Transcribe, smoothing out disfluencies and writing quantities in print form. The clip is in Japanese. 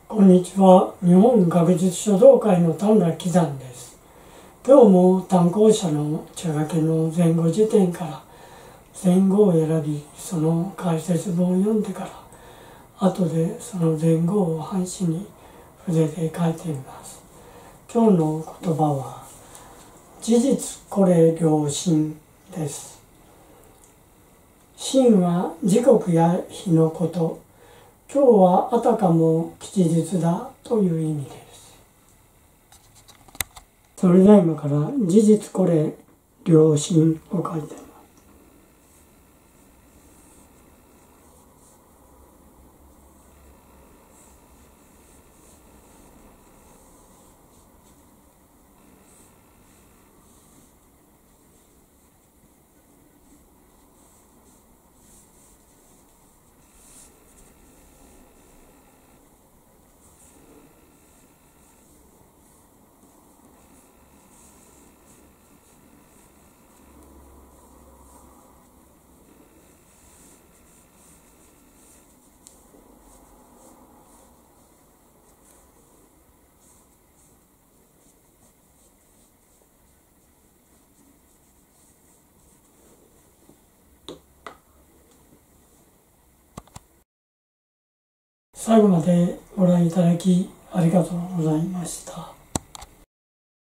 こんにちは。日本学術書道会の田村喜山です。今日も単行者の茶掛けの前後辞典から前後を選び、その解説本を読んでから、後でその前後を半紙に筆で書いてみます。今日の言葉は、事実これ良心です。心は時刻や日のこと。今日はあたかも吉日だという意味です。それでは今から事実これ良心を書いてみます。最後までご覧いただきありがとうございました。